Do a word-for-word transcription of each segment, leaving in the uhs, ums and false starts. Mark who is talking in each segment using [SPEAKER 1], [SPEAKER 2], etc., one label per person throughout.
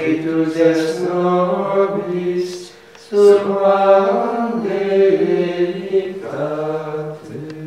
[SPEAKER 1] Spiritus est nobis, suam delictate.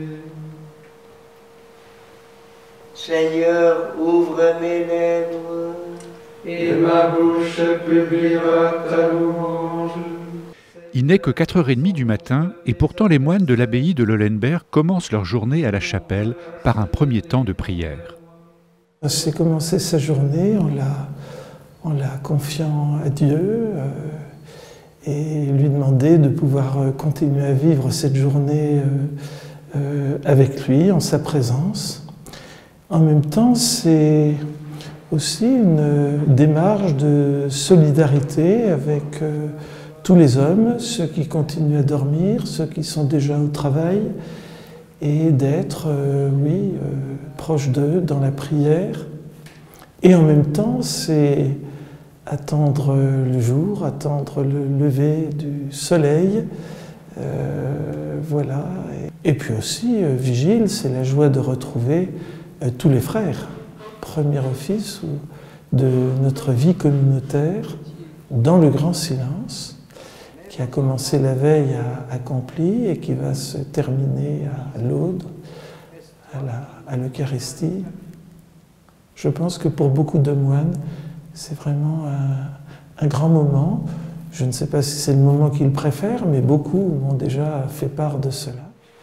[SPEAKER 2] Seigneur, ouvre mes lèvres,
[SPEAKER 1] et ma bouche publiera ta louange.
[SPEAKER 3] Il n'est que quatre heures trente du matin et pourtant les moines de l'abbaye de Lollenberg commencent leur journée à la chapelle par un premier temps de prière.
[SPEAKER 4] C'est commencé sa journée en la, en la confiant à Dieu euh, et lui demander de pouvoir continuer à vivre cette journée euh, euh, avec lui, en sa présence. En même temps, c'est aussi une démarche de solidarité avec euh, tous les hommes, ceux qui continuent à dormir, ceux qui sont déjà au travail, et d'être, euh, oui, euh, proche d'eux dans la prière. Et en même temps, c'est attendre le jour, attendre le lever du soleil, euh, voilà. Et puis aussi, euh, vigile, c'est la joie de retrouver euh, tous les frères. Premier office de notre vie communautaire, dans le grand silence, qui a commencé la veille à Accompli et qui va se terminer à l'Aude, à l'Eucharistie. Je pense que pour beaucoup de moines, c'est vraiment un, un grand moment. Je ne sais pas si c'est le moment qu'ils préfèrent, mais beaucoup m'ont déjà fait part de cela.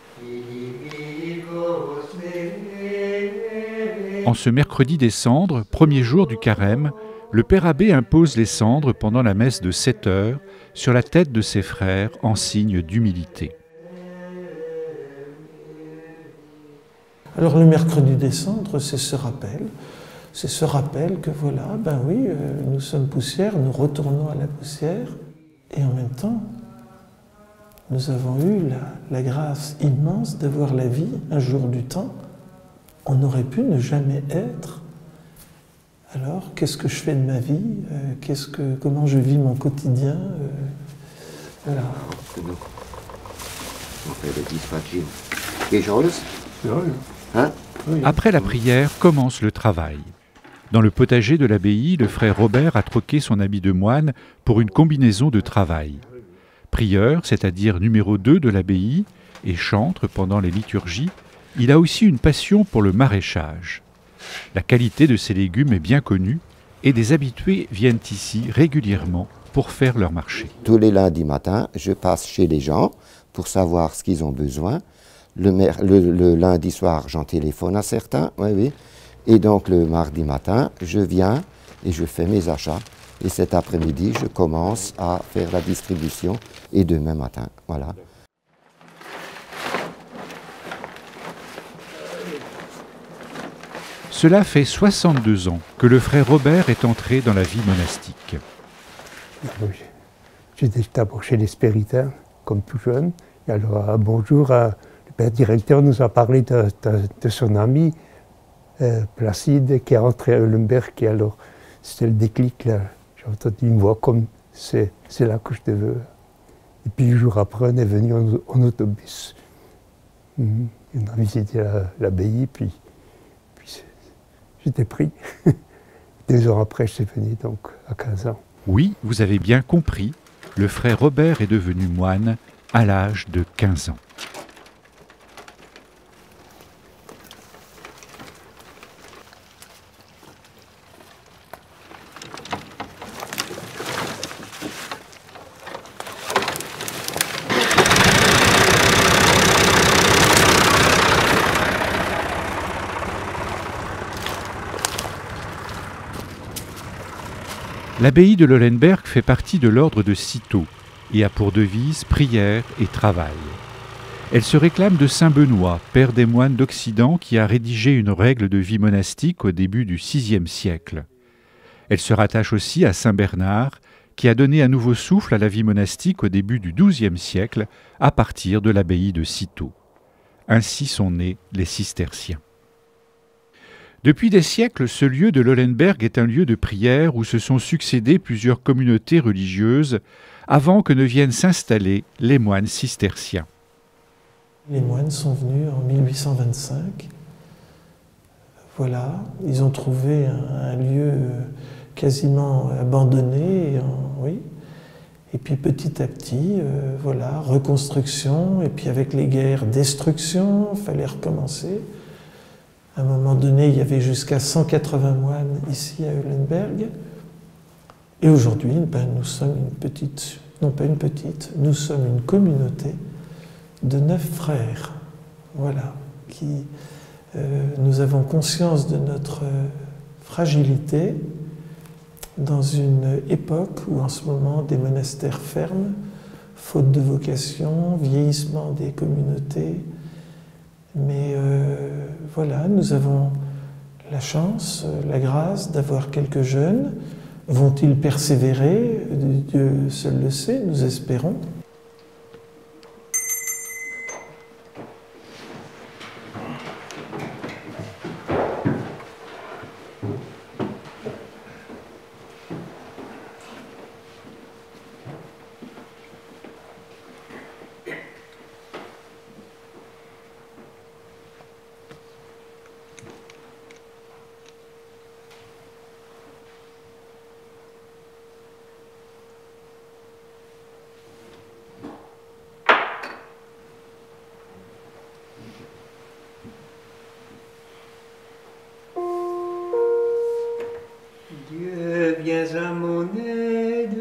[SPEAKER 3] En ce mercredi des Cendres, premier jour du carême, le père abbé impose les cendres pendant la messe de sept heures sur la tête de ses frères en signe d'humilité.
[SPEAKER 4] Alors le mercredi des Cendres, c'est ce rappel. C'est ce rappel que voilà, ben oui, euh, nous sommes poussière, nous retournons à la poussière. Et en même temps, nous avons eu la, la grâce immense d'avoir la vie un jour du temps. On aurait pu ne jamais être. Alors, qu'est-ce que je fais de ma vie? euh, qu'est-ce que, Comment je vis mon quotidien? euh, Voilà.
[SPEAKER 3] Après la prière, commence le travail. Dans le potager de l'abbaye, le frère Robert a troqué son habit de moine pour une combinaison de travail. Prieur, c'est-à-dire numéro deux de l'abbaye, et chantre pendant les liturgies, il a aussi une passion pour le maraîchage. La qualité de ses légumes est bien connue et des habitués viennent ici régulièrement pour faire leur marché.
[SPEAKER 5] Tous les lundis matins, je passe chez les gens pour savoir ce qu'ils ont besoin. Le, le, le lundi soir, j'en téléphone à certains, oui, oui. Et donc le mardi matin, je viens et je fais mes achats. Et cet après-midi, je commence à faire la distribution et demain matin, voilà.
[SPEAKER 3] Cela fait soixante-deux ans que le frère Robert est entré dans la vie monastique.
[SPEAKER 6] J'étais d'abord chez les Spéritains, comme tout jeune. Et alors, un bonjour, le père directeur nous a parlé de, de, de son ami euh, Placide, qui est entré à Eulenberg. Et alors, c'était le déclic, là. J'ai entendu une voix comme c'est là que je te veux. Et puis, le jour après, on est venu en, en autobus. Mmh. On a visité l'abbaye, puis. J'étais pris. Deux ans après, je suis venu, donc à quinze ans.
[SPEAKER 3] Oui, vous avez bien compris, le frère Robert est devenu moine à l'âge de quinze ans. L'abbaye de Lollenberg fait partie de l'ordre de Cîteaux et a pour devise prière et travail. Elle se réclame de saint Benoît, père des moines d'Occident, qui a rédigé une règle de vie monastique au début du sixième siècle. Elle se rattache aussi à saint Bernard, qui a donné un nouveau souffle à la vie monastique au début du douzième siècle à partir de l'abbaye de Cîteaux. Ainsi sont nés les cisterciens. Depuis des siècles, ce lieu de Lollenberg est un lieu de prière où se sont succédées plusieurs communautés religieuses avant que ne viennent s'installer les moines cisterciens.
[SPEAKER 4] Les moines sont venus en mille huit cent vingt-cinq. Voilà, ils ont trouvé un, un lieu quasiment abandonné. Et, en, oui. et puis petit à petit, euh, voilà, reconstruction, et puis avec les guerres, destruction, il fallait recommencer. À un moment donné, il y avait jusqu'à cent quatre-vingts moines ici à Eulenberg. Et aujourd'hui, ben, nous sommes une petite, non pas une petite, nous sommes une communauté de neuf frères. Voilà, qui, euh, nous avons conscience de notre euh, fragilité dans une époque où en ce moment des monastères ferment, faute de vocation, vieillissement des communautés. Mais euh, voilà, nous avons la chance, la grâce d'avoir quelques jeunes. Vont-ils persévérer? Dieu seul le sait, nous espérons.
[SPEAKER 2] Dieu, viens à mon aide.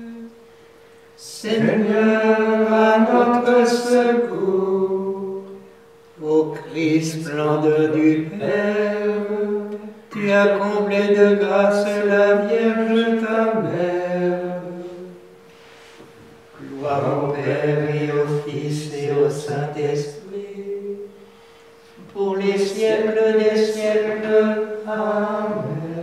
[SPEAKER 1] Seigneur, à notre secours.
[SPEAKER 2] Ô Christ, splendeur du Père,
[SPEAKER 1] Tu as comblé de grâce la Vierge ta mère.
[SPEAKER 2] gloire au Père et au Fils et au Saint-Esprit,
[SPEAKER 1] Pour les siècles des siècles. Amen.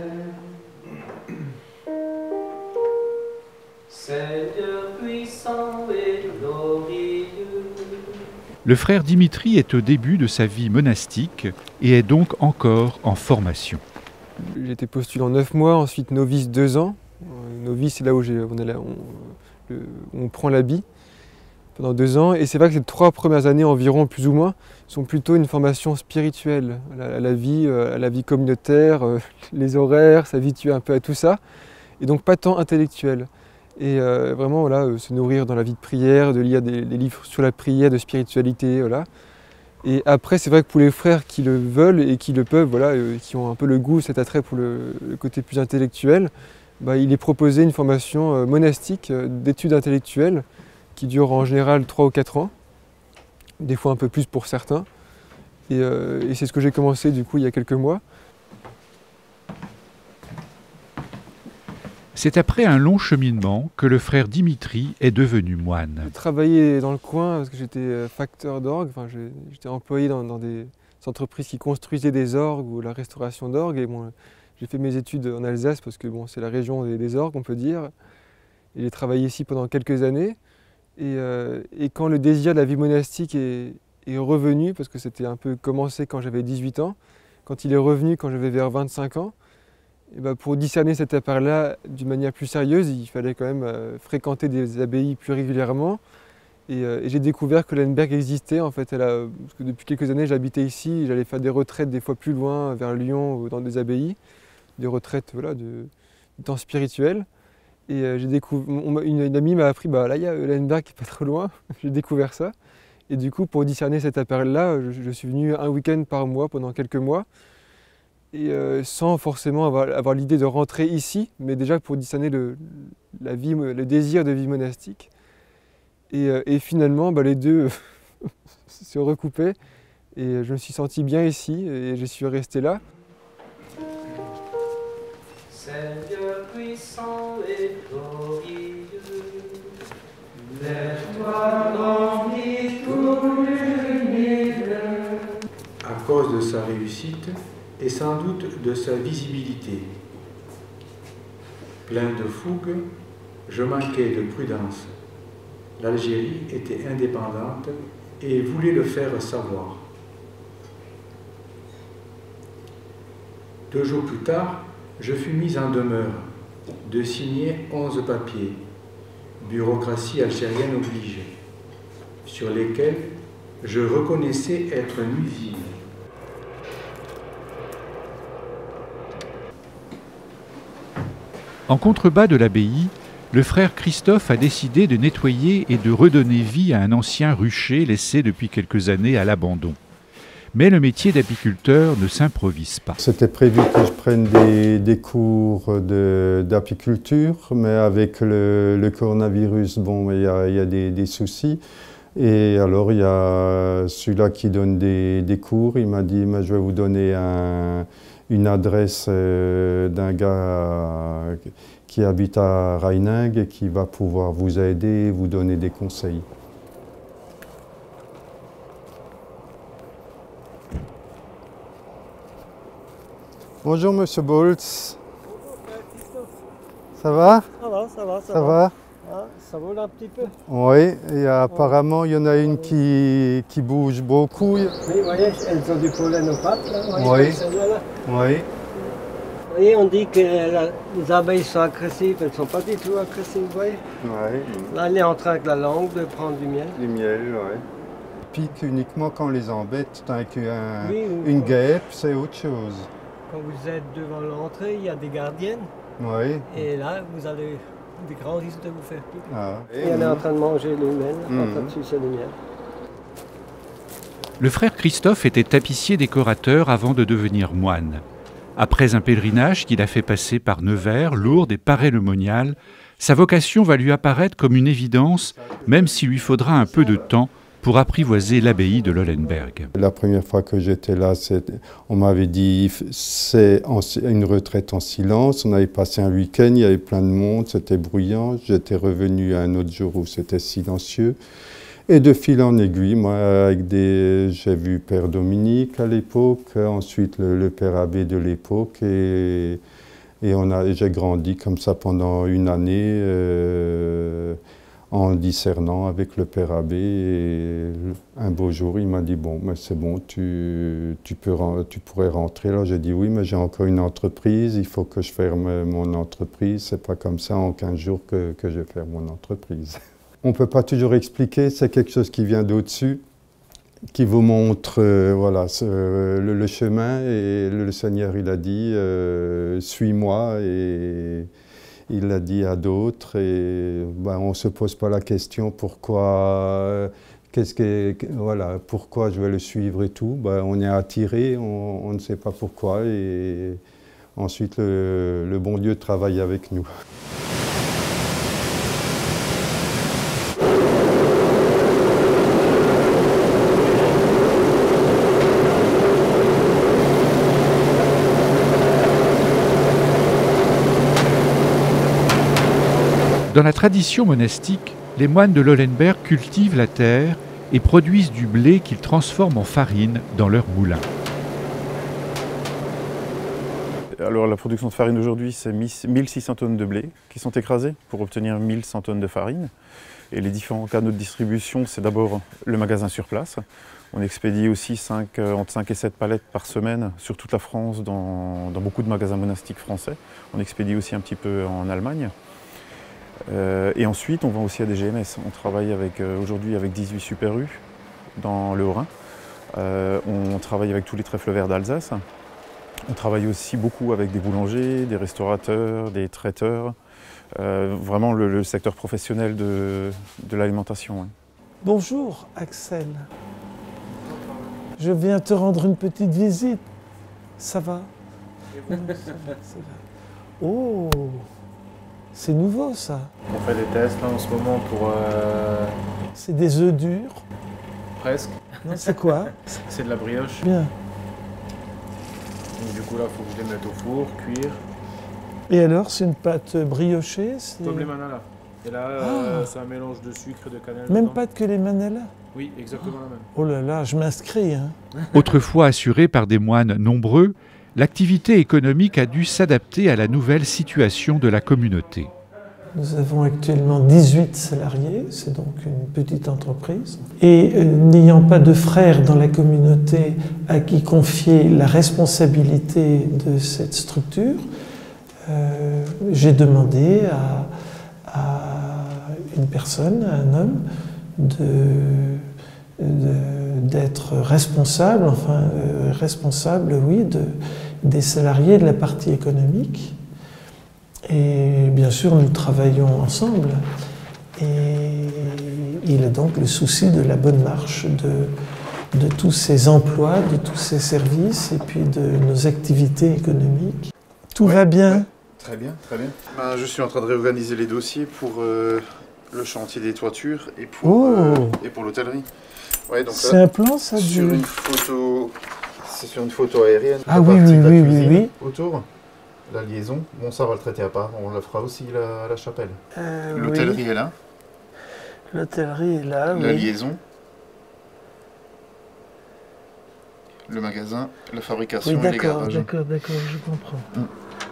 [SPEAKER 7] Seigneur puissant et glorieux.
[SPEAKER 3] Le frère Dimitri est au début de sa vie monastique et est donc encore en formation.
[SPEAKER 8] J'ai été postulant neuf mois, ensuite novice deux ans. Euh, novice, c'est là où j'ai, on, est là, on, le, on prend l'habit pendant deux ans. Et c'est vrai que les trois premières années environ, plus ou moins, sont plutôt une formation spirituelle à la, à la vie, à la vie communautaire, euh, les horaires, s'habituer un peu à tout ça. Et donc pas tant intellectuelle. Et euh, vraiment, voilà, euh, se nourrir dans la vie de prière, de lire des, des livres sur la prière, de spiritualité, voilà. Et après, c'est vrai que pour les frères qui le veulent et qui le peuvent, voilà, euh, qui ont un peu le goût, cet attrait pour le, le côté plus intellectuel, bah, il est proposé une formation euh, monastique euh, d'études intellectuelles qui dure en général trois ou quatre ans, des fois un peu plus pour certains. Et, euh, et c'est ce que j'ai commencé du coup il y a quelques mois.
[SPEAKER 3] C'est après un long cheminement que le frère Dimitri est devenu moine.
[SPEAKER 8] J'ai travaillé dans le coin parce que j'étais facteur d'orgue, enfin, j'étais employé dans, dans des entreprises qui construisaient des orgues ou la restauration d'orgues. Et bon, j'ai fait mes études en Alsace parce que bon, c'est la région des, des orgues, on peut dire. Et j'ai travaillé ici pendant quelques années. Et, euh, et quand le désir de la vie monastique est, est revenu, parce que c'était un peu commencé quand j'avais dix-huit ans, quand il est revenu quand j'avais vers vingt-cinq ans, et ben pour discerner cette affaire-là d'une manière plus sérieuse, il fallait quand même euh, fréquenter des abbayes plus régulièrement. Et, euh, et j'ai découvert que l'Eulenberg existait. En fait, elle a, parce que depuis quelques années, j'habitais ici, j'allais faire des retraites des fois plus loin, vers Lyon ou dans des abbayes, des retraites voilà, de, de temps spirituel. Et euh, j'ai découvert, une, une amie m'a appris, bah là il y a l'Eulenberg qui est pas trop loin. J'ai découvert ça. Et du coup, pour discerner cette affaire-là, je, je suis venu un week-end par mois pendant quelques mois. Et euh, sans forcément avoir, avoir l'idée de rentrer ici, mais déjà pour discerner le, la vie, le désir de vie monastique. Et, euh, et finalement, bah, les deux se recoupaient et je me suis senti bien ici et je suis resté là.
[SPEAKER 7] Seigneur puissant et glorieux,
[SPEAKER 1] Lève-toi, remplis tout l'univers.
[SPEAKER 9] À cause de sa réussite et sans doute de sa visibilité. Plein de fougue, je manquais de prudence. L'Algérie était indépendante et voulait le faire savoir. Deux jours plus tard, je fus mis en demeure de signer onze papiers, bureaucratie algérienne oblige, sur lesquels je reconnaissais être nuisibles.
[SPEAKER 3] En contrebas de l'abbaye, le frère Christophe a décidé de nettoyer et de redonner vie à un ancien rucher laissé depuis quelques années à l'abandon. Mais le métier d'apiculteur ne s'improvise pas.
[SPEAKER 10] C'était prévu que je prenne des, des cours d'apiculture, mais avec le, le coronavirus, bon, il y a, il y a des, des soucis. Et alors, il y a celui-là qui donne des, des cours, il m'a dit, je vais vous donner un, une adresse euh, d'un gars qui habite à Reiningue et qui va pouvoir vous aider, vous donner des conseils. Bonjour Monsieur Boltz.
[SPEAKER 11] Bonjour frère Christophe.
[SPEAKER 10] Ça va?
[SPEAKER 11] Ça va, ça va, ça,
[SPEAKER 10] ça
[SPEAKER 11] va.
[SPEAKER 10] va.
[SPEAKER 11] Ah, ça vole un petit peu.
[SPEAKER 10] Oui, et apparemment il y en a une qui, qui bouge beaucoup.
[SPEAKER 11] Oui, vous voyez, elles ont du pollen aux pattes, là. Vous
[SPEAKER 10] voyez,
[SPEAKER 11] oui. Là.
[SPEAKER 10] Oui.
[SPEAKER 11] Vous voyez, on dit que la, les abeilles sont agressives, elles ne sont pas du tout agressives, vous voyez.
[SPEAKER 10] Oui.
[SPEAKER 11] Là, elle est en train avec la langue de prendre du miel.
[SPEAKER 10] Du miel, oui. Pique uniquement quand on les embête, tant qu'une
[SPEAKER 11] oui,
[SPEAKER 10] une guêpe, c'est autre chose.
[SPEAKER 11] Quand vous êtes devant l'entrée, il y a des gardiennes.
[SPEAKER 10] Oui.
[SPEAKER 11] Et là, vous avez des grands risques de vous faire piquer.
[SPEAKER 10] Ah.
[SPEAKER 11] Et elle est en train de manger le miel,
[SPEAKER 10] mmh.
[SPEAKER 11] en train de sucer le miel.
[SPEAKER 3] Le frère Christophe était tapissier décorateur avant de devenir moine. Après un pèlerinage qu'il a fait passer par Nevers, Lourdes et Paray-le-Monial, sa vocation va lui apparaître comme une évidence, même s'il lui faudra un peu de temps pour apprivoiser l'abbaye de Lollenberg.
[SPEAKER 10] La première fois que j'étais là, on m'avait dit c'est une retraite en silence. On avait passé un week-end, il y avait plein de monde, c'était bruyant. J'étais revenu un autre jour où c'était silencieux. Et de fil en aiguille, moi, avec des, j'ai vu Père Dominique à l'époque, ensuite le, le Père Abbé de l'époque, et, et on a, j'ai grandi comme ça pendant une année. Euh, en discernant avec le Père Abbé, et un beau jour, il m'a dit « Bon, mais c'est bon, tu, tu, peux, tu pourrais rentrer. » Là, j'ai dit « Oui, mais j'ai encore une entreprise, il faut que je ferme mon entreprise. C'est pas comme ça en quinze jours que, que je ferme mon entreprise. » On ne peut pas toujours expliquer, c'est quelque chose qui vient d'au-dessus, qui vous montre euh, voilà, ce, le, le chemin, et le, le Seigneur, il a dit euh, « Suis-moi » et il l'a dit à d'autres, et ben, on ne se pose pas la question pourquoi, qu'est-ce que, voilà, pourquoi je vais le suivre et tout. Ben, on est attiré, on, on ne sait pas pourquoi, et ensuite le, le bon Dieu travaille avec nous.
[SPEAKER 3] Dans la tradition monastique, les moines de Lollenberg cultivent la terre et produisent du blé qu'ils transforment en farine dans leur moulin.
[SPEAKER 12] Alors la production de farine aujourd'hui, c'est mille six cents tonnes de blé qui sont écrasées pour obtenir mille cent tonnes de farine. Et les différents canaux de distribution, c'est d'abord le magasin sur place. On expédie aussi cinq, entre cinq et sept palettes par semaine sur toute la France, dans, dans beaucoup de magasins monastiques français. On expédie aussi un petit peu en Allemagne. Euh, et ensuite, on vend aussi à des G M S. On travaille avec, euh, aujourd'hui avec dix-huit Super U dans le Haut-Rhin. Euh, on travaille avec tous les trèfles verts d'Alsace. On travaille aussi beaucoup avec des boulangers, des restaurateurs, des traiteurs. Euh, vraiment le, le secteur professionnel de, de l'alimentation. Hein.
[SPEAKER 4] Bonjour Axel. Je viens te rendre une petite visite. Ça va? Ça va, ça va. Oh! C'est nouveau ça.
[SPEAKER 13] On fait des tests là en ce moment pour... Euh...
[SPEAKER 4] C'est des œufs durs?
[SPEAKER 13] Presque.
[SPEAKER 4] Non, c'est quoi?
[SPEAKER 13] C'est de la brioche.
[SPEAKER 4] Bien.
[SPEAKER 13] Donc, du coup là, il faut que je les mette au four, cuire.
[SPEAKER 4] Et alors, c'est une pâte briochée?
[SPEAKER 13] Comme les manala. Et là, ah. euh, c'est un mélange de sucre et de cannelle.
[SPEAKER 4] Même
[SPEAKER 13] dedans.
[SPEAKER 4] pâte que les manala?
[SPEAKER 13] Oui, exactement la même.
[SPEAKER 4] Oh là là, je m'inscris. Hein.
[SPEAKER 3] Autrefois assurée par des moines nombreux, l'activité économique a dû s'adapter à la nouvelle situation de la communauté.
[SPEAKER 4] Nous avons actuellement dix-huit salariés, c'est donc une petite entreprise. Et euh, n'ayant pas de frères dans la communauté à qui confier la responsabilité de cette structure, euh, j'ai demandé à, à une personne, à un homme, d'être responsable, enfin euh, responsable, oui, de, des salariés de la partie économique. Et bien sûr, nous travaillons ensemble. Et il a donc le souci de la bonne marche de, de tous ces emplois, de tous ces services et puis de nos activités économiques. Tout ouais, va bien.
[SPEAKER 12] Ouais. Très bien, très bien. Ben, je suis en train de réorganiser les dossiers pour euh, le chantier des toitures et pour,
[SPEAKER 4] oh.
[SPEAKER 12] euh, et pour l'hôtellerie. Ouais,
[SPEAKER 4] c'est un plan, ça?
[SPEAKER 12] Sur du... une photo, c'est sur une photo aérienne.
[SPEAKER 4] Ah oui, oui, oui, oui, oui.
[SPEAKER 12] Autour, la liaison. Bon, ça, on va le traiter à part. On le fera aussi à la, la chapelle.
[SPEAKER 4] Euh,
[SPEAKER 12] l'hôtellerie
[SPEAKER 4] oui.
[SPEAKER 12] est là.
[SPEAKER 4] L'hôtellerie est là,
[SPEAKER 12] La
[SPEAKER 4] oui.
[SPEAKER 12] liaison. Le magasin, la fabrication
[SPEAKER 4] oui,
[SPEAKER 12] et les garages.
[SPEAKER 4] D'accord, d'accord, je comprends. Hum.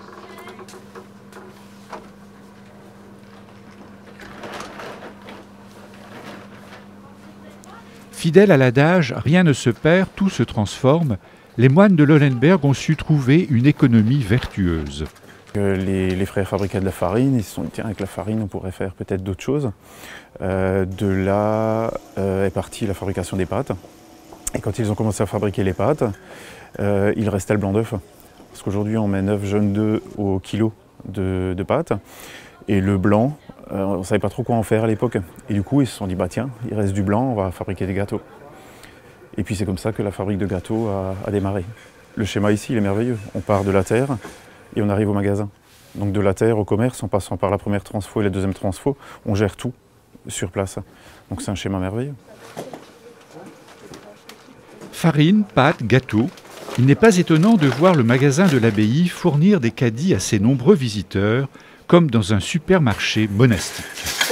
[SPEAKER 3] Fidèles à l'adage « rien ne se perd, tout se transforme », les moines de Lollenberg ont su trouver une économie vertueuse.
[SPEAKER 12] Les, les frères fabriquaient de la farine, ils se sont dit tiens, avec la farine on pourrait faire peut-être d'autres choses. Euh, de là euh, est partie la fabrication des pâtes. Et quand ils ont commencé à fabriquer les pâtes, euh, il restait le blanc d'œuf. Parce qu'aujourd'hui on met neuf jaunes d'œufs au kilo de, de pâtes. Et le blanc, euh, on ne savait pas trop quoi en faire à l'époque. Et du coup ils se sont dit bah tiens, il reste du blanc, on va fabriquer des gâteaux. Et puis c'est comme ça que la fabrique de gâteaux a, a démarré. Le schéma ici il est merveilleux. On part de la terre et on arrive au magasin. Donc de la terre au commerce, en passant par la première transfo et la deuxième transfo, on gère tout sur place. Donc c'est un schéma merveilleux.
[SPEAKER 3] Farine, pâtes, gâteaux. Il n'est pas étonnant de voir le magasin de l'abbaye fournir des caddies à ses nombreux visiteurs, comme dans un supermarché monastique.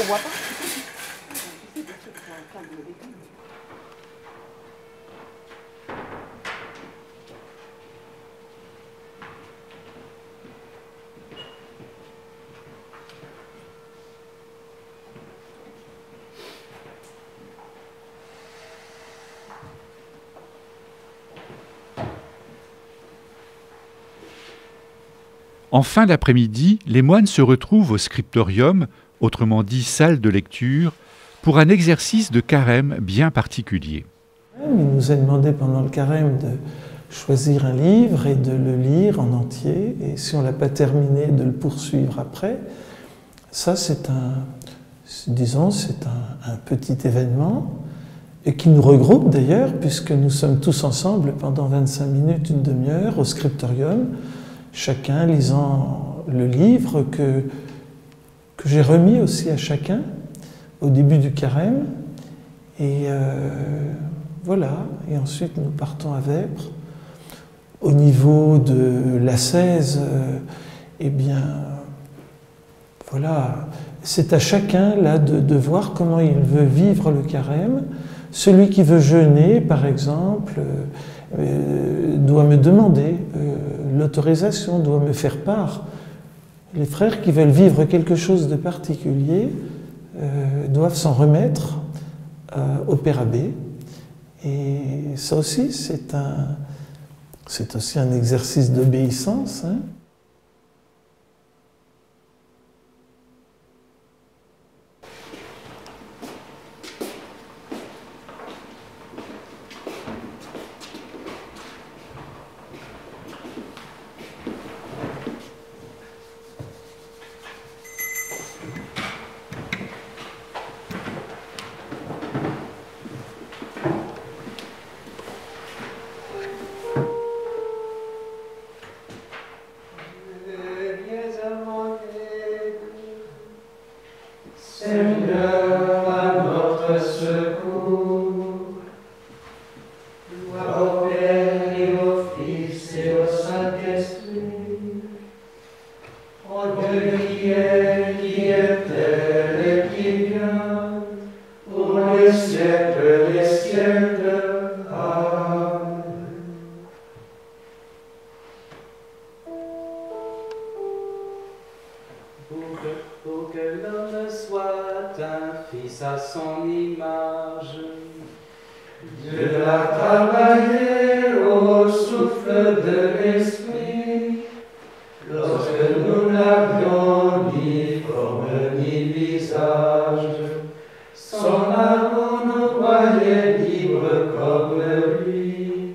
[SPEAKER 3] En fin d'après-midi, les moines se retrouvent au scriptorium, autrement dit salle de lecture, pour un exercice de carême bien particulier.
[SPEAKER 4] Il nous a demandé pendant le carême de choisir un livre et de le lire en entier, et si on ne l'a pas terminé, de le poursuivre après. Ça, c'est un, disons, c'est un, un petit événement, et qui nous regroupe d'ailleurs, puisque nous sommes tous ensemble pendant vingt-cinq minutes, une demi-heure, au scriptorium, chacun lisant le livre que, que j'ai remis aussi à chacun au début du carême. Et euh, voilà, et ensuite nous partons à Vêpres. Au niveau de l'ascèse, euh, eh bien, voilà, c'est à chacun là de, de voir comment il veut vivre le carême. Celui qui veut jeûner, par exemple, euh, euh, doit me demander euh, l'autorisation, doit me faire part. Les frères qui veulent vivre quelque chose de particulier euh, doivent s'en remettre euh, au Père Abbé. Et ça aussi, c'est un, c'est aussi un exercice d'obéissance, hein.
[SPEAKER 7] Pour que l'homme soit un fils à son image, Dieu l'a travaillé au souffle de l'esprit, lorsque nous n'avions ni forme ni visage. Son amour nous voyait libres comme lui,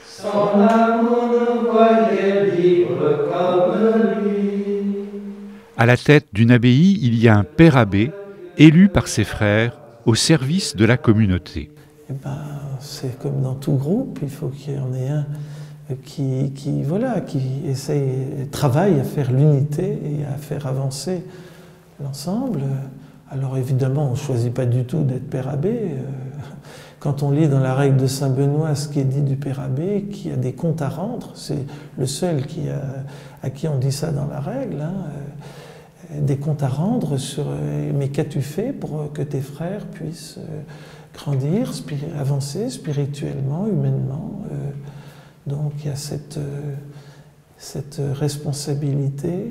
[SPEAKER 7] son amour nous voyait libres comme lui.
[SPEAKER 3] À la tête d'une abbaye, il y a un père abbé, élu par ses frères au service de la communauté.
[SPEAKER 4] Eh ben, c'est comme dans tout groupe, il faut qu'il y en ait un qui, qui, voilà, qui essaye, travaille à faire l'unité et à faire avancer l'ensemble. Alors évidemment, on ne choisit pas du tout d'être père abbé. Quand on lit dans la règle de saint Benoît ce qui est dit du père abbé, qui a des comptes à rendre, c'est le seul qui a, à qui on dit ça dans la règle, hein, des comptes à rendre sur « mais qu'as-tu fait pour que tes frères puissent grandir, avancer spirituellement, humainement ?» Donc il y a cette, cette responsabilité.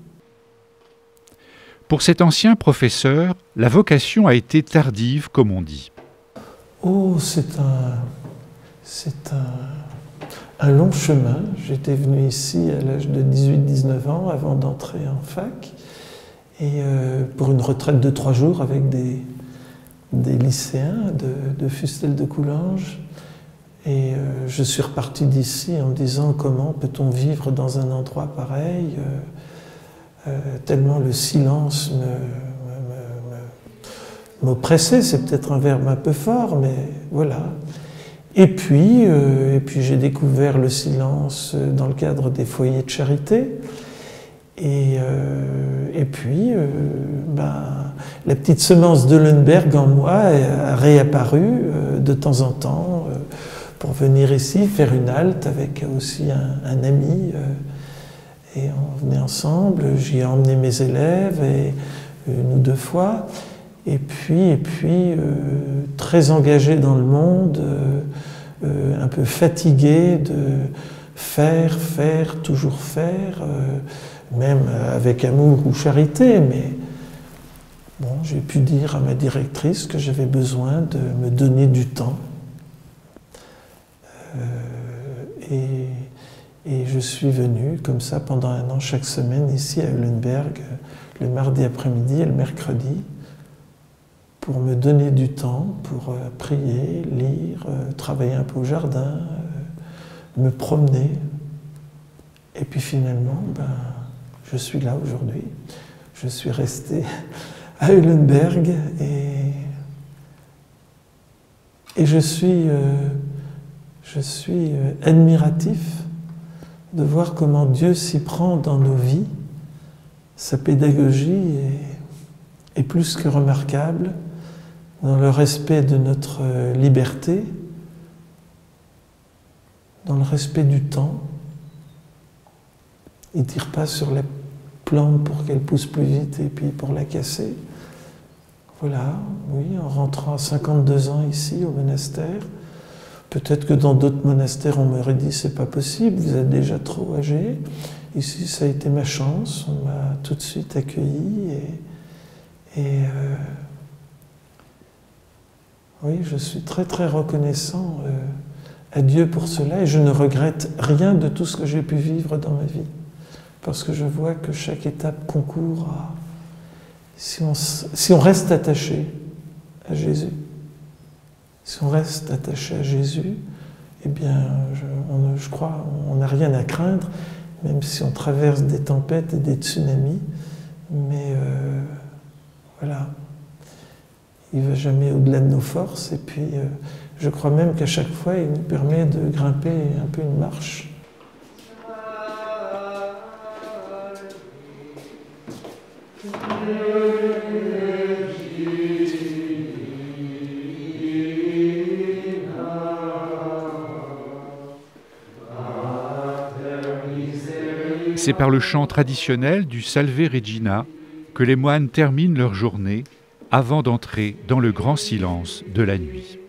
[SPEAKER 3] Pour cet ancien professeur, la vocation a été tardive, comme on dit.
[SPEAKER 4] Oh, c'est un, c'est un, un long chemin. J'étais venu ici à l'âge de dix-huit dix-neuf ans, avant d'entrer en fac, et euh, pour une retraite de trois jours avec des, des lycéens de, de Fustel de Coulanges. Et euh, je suis reparti d'ici en me disant comment peut-on vivre dans un endroit pareil, euh, euh, tellement le silence me, me, me, m'oppressait, c'est peut-être un verbe un peu fort, mais voilà. Et puis, euh, et puis j'ai découvert le silence dans le cadre des foyers de charité. Et, euh, et puis, euh, ben, la petite semence de Leuenberg en moi a réapparu euh, de temps en temps euh, pour venir ici faire une halte avec aussi un, un ami. Euh, et on venait ensemble, j'y ai emmené mes élèves et, une ou deux fois. Et puis, et puis euh, très engagé dans le monde, euh, euh, un peu fatigué de faire, faire, toujours faire. Euh, même avec amour ou charité, mais bon, j'ai pu dire à ma directrice que j'avais besoin de me donner du temps. Euh, et, et je suis venu comme ça pendant un an, chaque semaine, ici à Eulenberg, le mardi après-midi et le mercredi, pour me donner du temps, pour euh, prier, lire, euh, travailler un peu au jardin, euh, me promener. Et puis finalement, ben, je suis là aujourd'hui, je suis resté à Eulenberg et, et je suis, euh, je suis admiratif de voir comment Dieu s'y prend dans nos vies. Sa pédagogie est, est plus que remarquable dans le respect de notre liberté, dans le respect du temps. Il ne tire pas sur la plante pour qu'elle pousse plus vite et puis pour la casser. Voilà, oui, en rentrant à cinquante-deux ans ici au monastère, peut-être que dans d'autres monastères on m'aurait dit c'est pas possible, vous êtes déjà trop âgé. Ici ça a été ma chance, on m'a tout de suite accueilli et, et euh, oui, je suis très très reconnaissant euh, à Dieu pour cela et je ne regrette rien de tout ce que j'ai pu vivre dans ma vie. Parce que je vois que chaque étape concourt à... Si on, si on reste attaché à Jésus, si on reste attaché à Jésus, eh bien, je, on, je crois, on n'a rien à craindre, même si on traverse des tempêtes et des tsunamis. Mais euh, voilà, il ne va jamais au-delà de nos forces. Et puis, euh, je crois même qu'à chaque fois, il nous permet de grimper un peu une marche.
[SPEAKER 3] C'est par le chant traditionnel du Salve Regina que les moines terminent leur journée avant d'entrer dans le grand silence de la nuit.